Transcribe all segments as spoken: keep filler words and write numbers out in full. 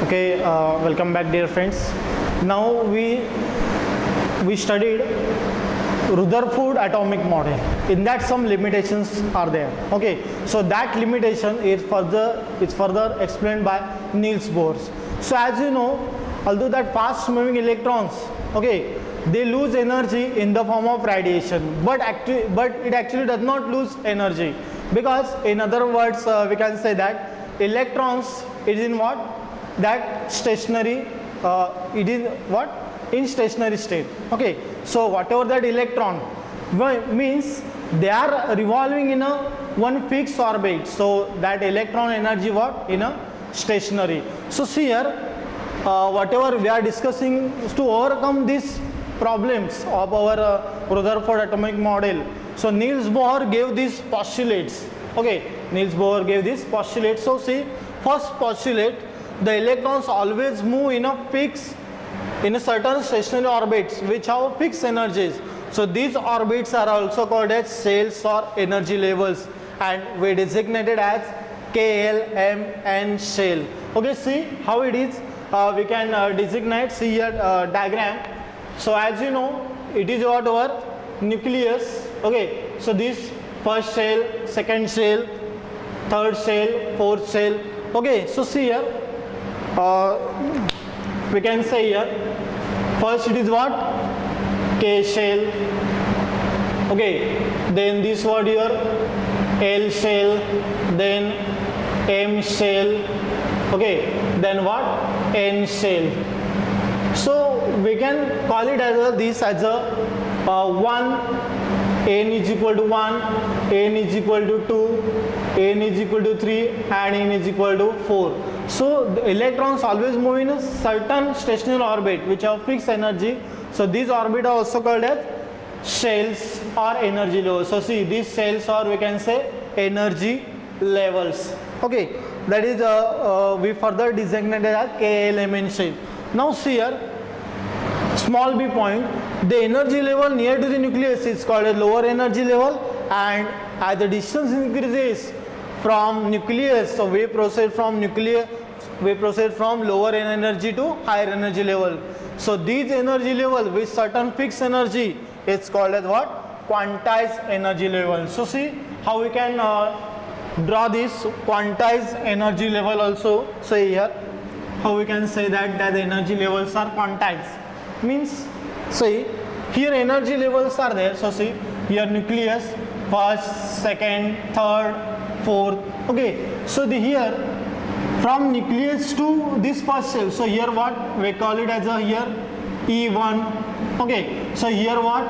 Okay, uh, welcome back, dear friends. Now we we studied Rutherford atomic model. In that, some limitations are there. Okay, so that limitation is further is further explained by Niels Bohr. So as you know, although that fast-moving electrons, okay, they lose energy in the form of radiation, but actually, but it actually does not lose energy, because in other words, uh, we can say that electrons is in what? That stationary, uh, it is what? In stationary state. Okay, so whatever that electron means, they are revolving in a one fixed orbit, so that electron energy what? In a stationary. So see here, uh, whatever we are discussing to overcome these problems of our uh, Rutherford atomic model. So Niels Bohr gave these postulates. Okay, Niels Bohr gave these postulates. So see, first postulate, the electrons always move in a fixed, in a certain stationary orbits which have fixed energies. So these orbits are also called as shells or energy levels, and we designated as K L, M, N shell. Okay, see how it is. Uh, we can uh, designate, see here uh, diagram. So as you know, it is what our nucleus. Okay, so this first shell, second shell, third shell, fourth shell. Okay, so see here, uh, we can say here, first it is what? K shell. Okay, then this word here, L shell, then M shell. Okay, then what? N shell. So we can call it as a, this as a uh, one, N is equal to one, N is equal to two, N is equal to three, and N is equal to four. So the electrons always move in a certain stationary orbit which have fixed energy. So these orbits are also called as shells or energy levels. So see, these shells, or we can say energy levels. Okay, that is uh, uh, we further designated as K L, M, N shell. Now see here, small b point, the energy level near to the nucleus is called a lower energy level, and as the distance increases from nucleus, so we proceed from nucleus, we proceed from lower energy to higher energy level. So these energy level with certain fixed energy is called as what? Quantized energy level. So see how we can uh, draw this quantized energy level also. So here, how we can say that that the energy levels are quantized, means see here energy levels are there. So see here nucleus, first, second, third, fourth. Okay, so the here from nucleus to this first shell, so here what we call it as a here E one. Okay, so here what?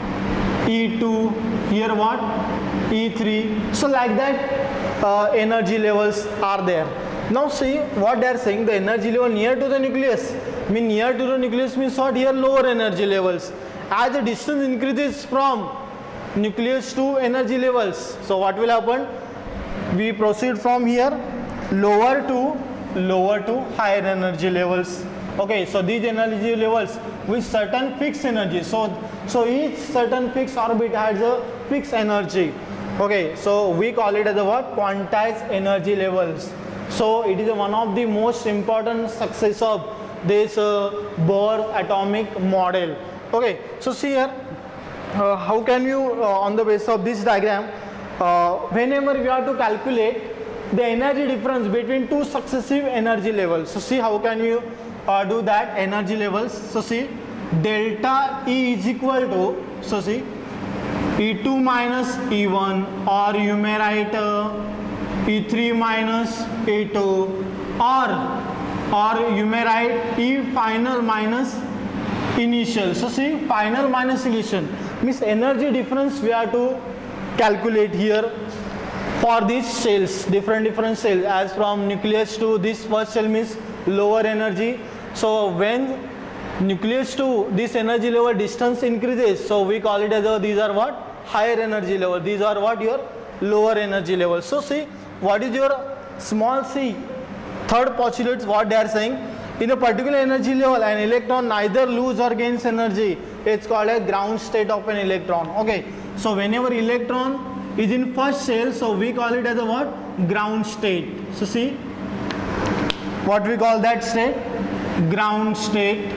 E two, here what? E three. So like that uh, energy levels are there. Now see what they are saying, the energy level near to the nucleus, mean near to the nucleus means what? Here lower energy levels. As the distance increases from nucleus to energy levels, so what will happen? We proceed from here lower to lower to higher energy levels. Okay, so these energy levels with certain fixed energy. So so each certain fixed orbit has a fixed energy. Okay, so we call it as a what? Quantized energy levels. So it is one of the most important success of this uh, Bohr atomic model. Okay, so see here, uh, how can you uh, on the basis of this diagram, uh, whenever we have to calculate the energy difference between two successive energy levels. So see how can you uh, do that energy levels. So see delta E is equal to, so see E two minus E one, or you may write uh, E three minus E two, or or you may write E final minus initial. So see final minus initial means energy difference we have to calculate here for these shells, different different shells, as from nucleus to this first shell means lower energy. So when nucleus to this energy level distance increases, so we call it as a, these are what? Higher energy level. These are what? Your lower energy level. So see what is your small c, third postulate, what they are saying, in a particular energy level an electron neither lose or gains energy, it's called a ground state of an electron. Okay, so whenever electron is in first shell, so we call it as a what? Ground state. So see what we call that state? Ground state.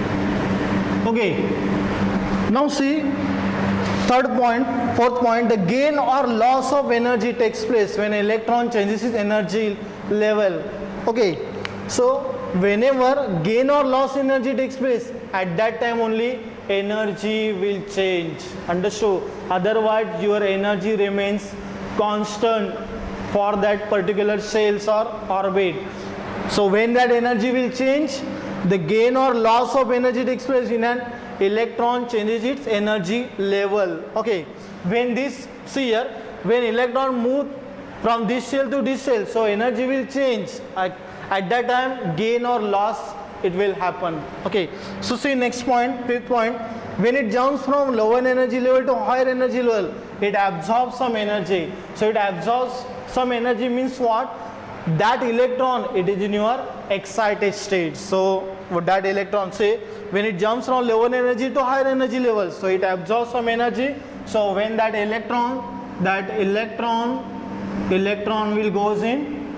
Okay, now see third point, fourth point, the gain or loss of energy takes place when an electron changes its energy level. Okay, so whenever gain or loss energy takes place, at that time only energy will change. Understood? Otherwise your energy remains constant for that particular cells or orbit. So when that energy will change, the gain or loss of energy takes place in an electron changes its energy level. Okay, when this, see here, when electron move from this cell to this cell, so energy will change. At, at that time gain or loss it will happen. Okay, so see next point, fifth point, when it jumps from lower energy level to higher energy level, it absorbs some energy. So it absorbs some energy means what? That electron, it is in your excited state. So what that electron, say when it jumps from lower energy to higher energy levels, so it absorbs some energy. So when that electron, that electron, electron will goes in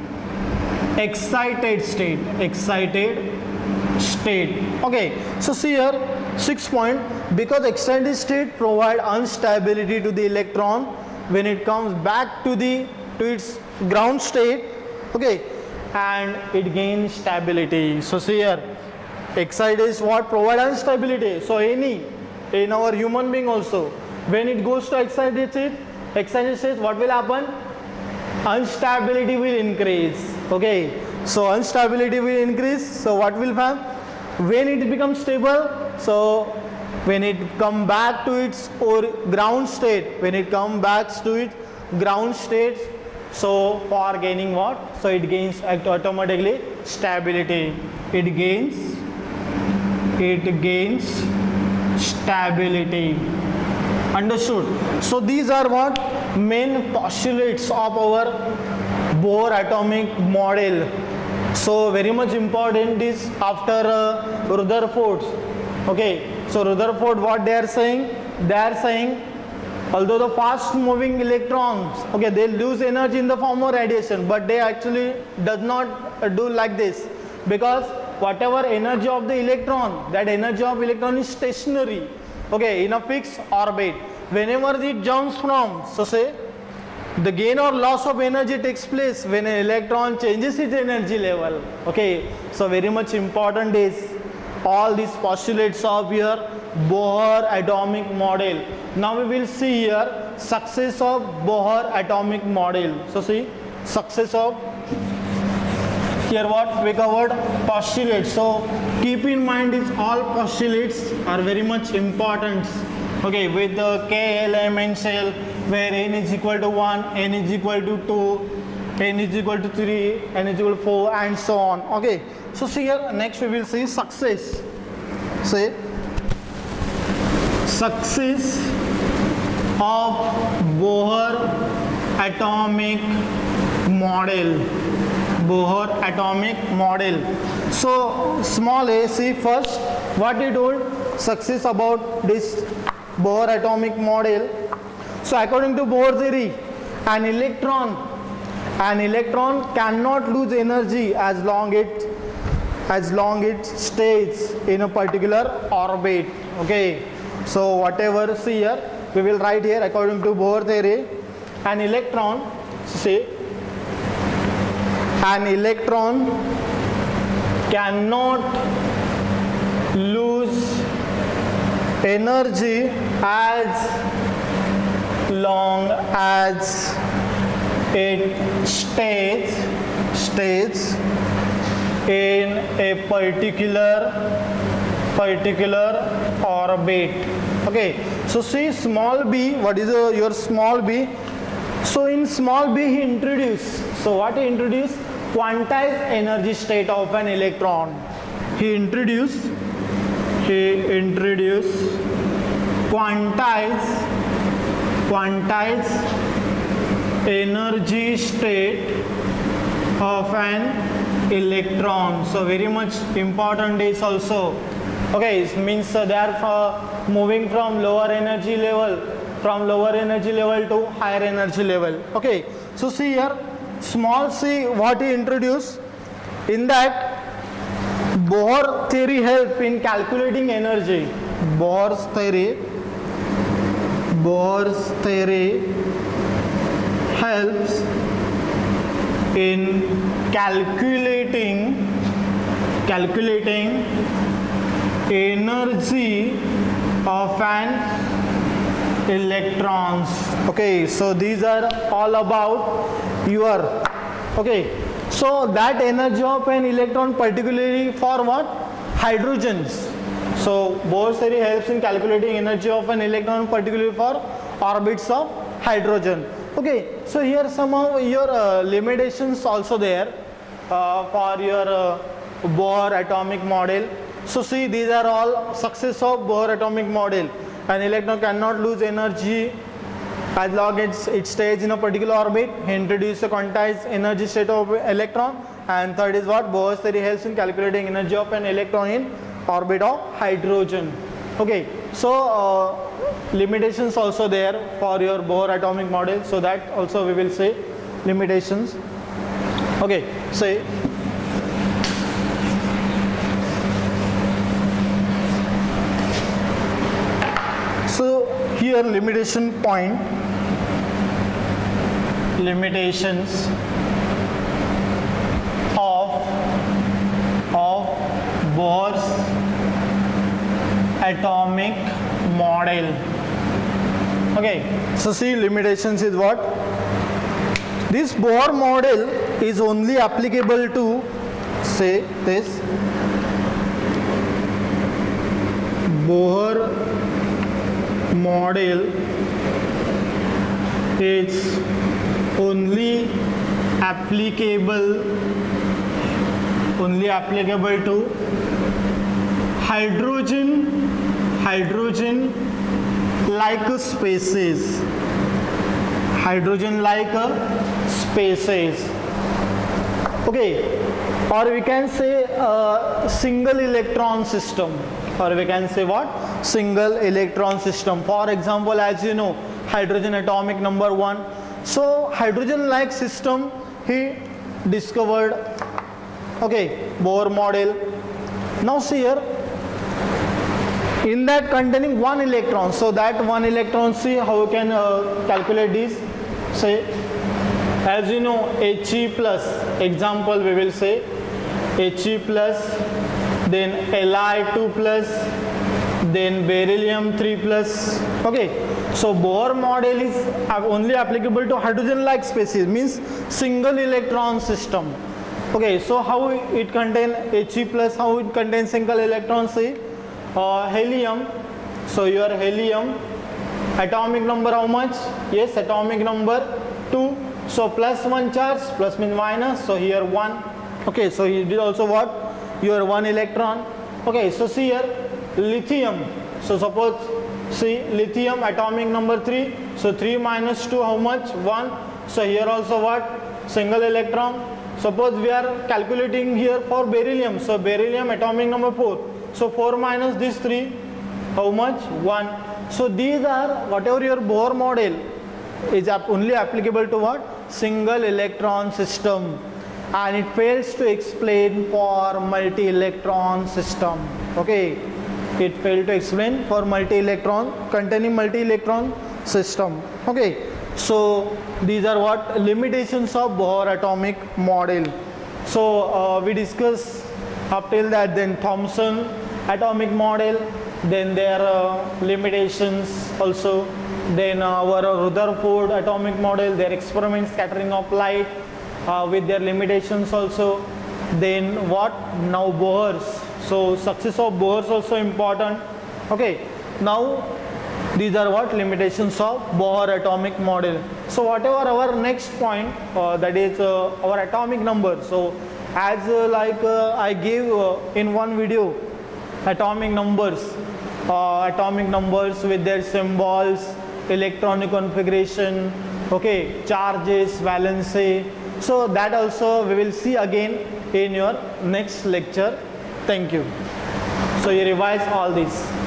excited state, excited state. Okay, so see here sixth point, because excited state provide instability to the electron when it comes back to the to its ground state. Okay, and it gains stability. So see here, excited is what? Provide instability. So any, in our human being also, when it goes to excited state, excited state, what will happen? Instability will increase. Okay, so instability will increase. So what will happen? When it becomes stable, so when it come back to its or ground state, when it come back to its ground state, so for gaining what? So it gains automatically stability. It gains, it gains stability. Understood? So these are what? Main postulates of our Bohr atomic model. So very much important is after uh, Rutherford. Okay, so Rutherford, what they are saying? They are saying, although the fast moving electrons, okay, they lose energy in the form of radiation, but they actually does not uh, do like this, because whatever energy of the electron, that energy of electron is stationary, okay, in a fixed orbit. Whenever it jumps from, so say the gain or loss of energy takes place when an electron changes its energy level. Okay, so very much important is all these postulates of your Bohr atomic model. Now we will see here success of Bohr atomic model. So see success of, here what we covered? Postulates. So keep in mind is all postulates are very much important. Okay, with the K element cell where n is equal to one, n is equal to two, n is equal to three, n is equal to four, and so on. Okay, so see here next we will see success. Say success of Bohr atomic model. Bohr atomic model. So small a, see first what he told, success about this Bohr atomic model. So according to Bohr theory, an electron, an electron cannot lose energy as long it as long it stays in a particular orbit. Okay, so whatever, see here we will write here according to Bohr theory, an electron, see, an electron cannot lose energy as long as it stays stays in a particular particular orbit. Okay, so see small b, what is uh, your small b? So in small b he introduced, so what he introduced? Quantized energy state of an electron. He introduced he introduced quantized quantized energy state of an electron. So very much important is also, okay, it means uh, they are uh, moving from lower energy level, from lower energy level to higher energy level. Okay, so see here small c, what he introduced, In that, Bohr theory help in calculating energy. Bohr's theory, Bohr's theory helps in calculating calculating energy of an electrons. Okay, so these are all about your, okay, so that energy of an electron, particularly for what? Hydrogens. So Bohr's theory helps in calculating energy of an electron, particularly for orbits of hydrogen. Okay, so here some of your uh, limitations also there uh, for your uh, Bohr atomic model. So see, these are all success of Bohr atomic model. An electron cannot lose energy as long as it stays in a particular orbit. He introduced a quantized energy state of electron. And third is what? Bohr's theory helps in calculating energy of an electron in orbit of hydrogen. Okay, so uh, limitations also there for your Bohr atomic model. So that also we will say limitations. Okay, say. So here limitation point, limitations of of Bohr's atomic model. Okay, so see, limitations is what? This Bohr model is only applicable to, say this, Bohr model is only applicable only applicable to hydrogen hydrogen like spaces hydrogen like spaces. Okay, or we can say a single electron system, or we can say what? Single electron system. For example, as you know, hydrogen atomic number one. So hydrogen like system he discovered. Okay, Bohr model. Now see here, in that containing one electron. So that one electron, see how we can uh, calculate this. Say, as you know, He plus, example we will say He plus, then Li two plus, then beryllium three plus. Okay, so Bohr model is only applicable to hydrogen like species, means single electron system. Okay, so how it contain He plus, how it contains single electron? See, uh, helium. So your helium atomic number how much? Yes, atomic number two. So plus one charge, plus means minus, so here one. Okay, so it is also what? Your one electron. Okay, so see here, lithium. So suppose, see, lithium atomic number three. So three minus two, how much? one. So here also what? Single electron. Suppose we are calculating here for beryllium. So beryllium atomic number four. So four minus this three, how much? one. So these are, whatever your Bohr model is only applicable to what? Single electron system. And it fails to explain for multi-electron system. Okay, it failed to explain for multi-electron, containing multi-electron system. Okay, so these are what? Limitations of Bohr atomic model. So uh, we discussed up till that, then Thomson atomic model, then their uh, limitations also, then our Rutherford atomic model, their experiment scattering of light, Uh, with their limitations also. Then what? Now Bohr's. So success of Bohr's also important. Okay, now these are what? Limitations of Bohr atomic model. So whatever our next point, uh, that is uh, our atomic number. So as uh, like uh, I gave uh, in one video, atomic numbers, uh, atomic numbers with their symbols, electronic configuration, okay, charges, valency. So that also we will see again in your next lecture. Thank you. So you revise all this.